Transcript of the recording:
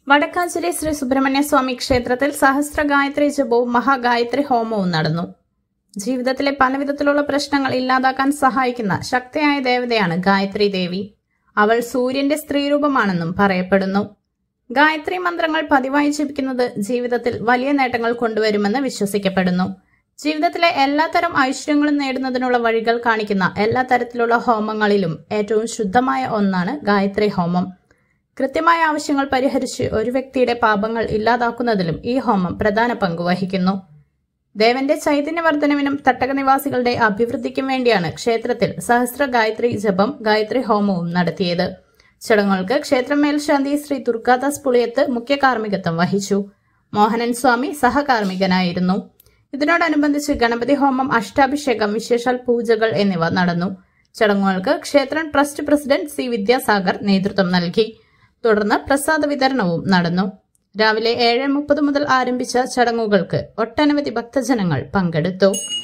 വടക്കാഞ്ചേരി ശ്രീ സുബ്രഹ്മണ്യ സ്വാമി ക്ഷേത്രത്തിൽ സഹസ്ര ഗായത്രി ജപവും മഹാഗായത്രി ഹോമവും നടന്നു. ജീവിതത്തിലെ പലവിധത്തിലുള്ള പ്രശ്നങ്ങൾ ഇല്ലാതാക്കാൻ സഹായിക്കുന്ന ശക്തിയായ ദേവതയാണ് ഗായത്രി ദേവി. അവൾ സൂര്യന്റെ സ്ത്രീരൂപമാണെന്നും പറയപ്പെടുന്നു. ഗായത്രി മന്ത്രങ്ങൾ പതിവായി ജപിക്കുന്നത് ജീവിതത്തിൽ വലിയ നേട്ടങ്ങൾ കൊണ്ടുവരുമെന്ന് വിശ്വസിക്കപ്പെടുന്നു. ജീവിതത്തിലെ എല്ലാത്തരം ഐശ്വര്യങ്ങളും നേടുന്നതിനുള്ള വഴികൾ കാണിക്കുന്ന എല്ലാ തരത്തിലുള്ള ഹോമങ്ങളിലും ഏറ്റവും ശുദ്ധമായ ഒന്നാണ് ഗായത്രി ഹോമം. കൃത്യമായ ആവശ്യങ്ങൾ പരിഹരിച്ച് ഒരു വ്യക്തിയുടെ പാപങ്ങൾ ഇല്ലാതാക്കുന്നതിലും ഈ ഹോമം പ്രധാന പങ്ക് വഹിക്കുന്നു. ദേവന്റെ ചൈതന്യവർദ്ധനവിനും തട്ടക നിവാസികളുടെ അഭിവൃദ്ധിക്കും വേണ്ടിയാണ് ക്ഷേത്രത്തിൽ സഹസ്ര ഗായത്രി ജപം ഗായത്രി ഹോമവും നടത്തിയത്. ചടങ്ങുകൾക്ക് ക്ഷേത്രം മേൽശാന്തി ശ്രീ ദുർഗാദാസ് പുളിയത്ത് മുഖ്യ കാർമ്മികത്വം വഹിച്ചു. മോഹനൻ സ്വാമി സഹകാർമ്മികനായിരുന്നു. ഇതിനോടനുബന്ധിച്ച് ഗണപതി ഹോമം, അഷ്ടാഭിഷേകം, വിശേഷാൽ പൂജകൾ എന്നിവ നടന്നു. ചടങ്ങുകൾക്ക് ക്ഷേത്രം ട്രസ്റ്റ് പ്രസിഡന്റ് സി വിദ്യാസാഗർ നേതൃത്വം നൽകി. തുടർന്ന് പ്രസാദ വിതരണവും നടന്നു. രാവിലെ 7:30 മുതൽ ആരംഭിച്ച ചടങ്ങുകൾക്ക് ഒട്ടനവധി ഭക്തജനങ്ങൾ പങ്കെടുത്തു.